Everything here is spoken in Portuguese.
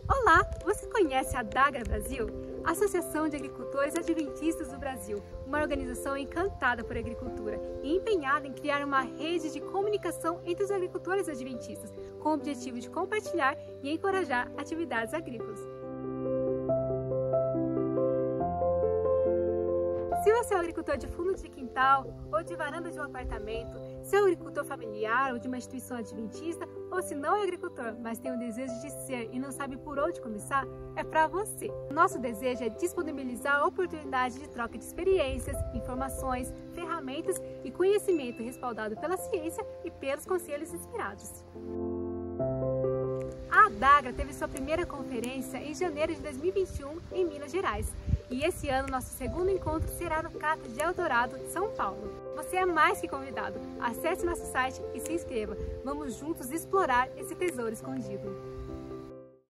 Olá, você conhece a Dagra Brasil? Associação de Agricultores Adventistas do Brasil, uma organização encantada por agricultura e empenhada em criar uma rede de comunicação entre os agricultores adventistas, com o objetivo de compartilhar e encorajar atividades agrícolas. Se você é um agricultor de fundo de quintal ou de varanda de um apartamento, se é um agricultor familiar ou de uma instituição adventista, ou se não é agricultor, mas tem o desejo de ser e não sabe por onde começar, é para você. Nosso desejo é disponibilizar a oportunidade de troca de experiências, informações, ferramentas e conhecimento respaldado pela ciência e pelos conselhos inspirados. A Dagra teve sua primeira conferência em janeiro de 2021 em Minas Gerais. E esse ano, nosso segundo encontro será no CAT de Eldorado, São Paulo. Você é mais que convidado. Acesse nosso site e se inscreva. Vamos juntos explorar esse tesouro escondido.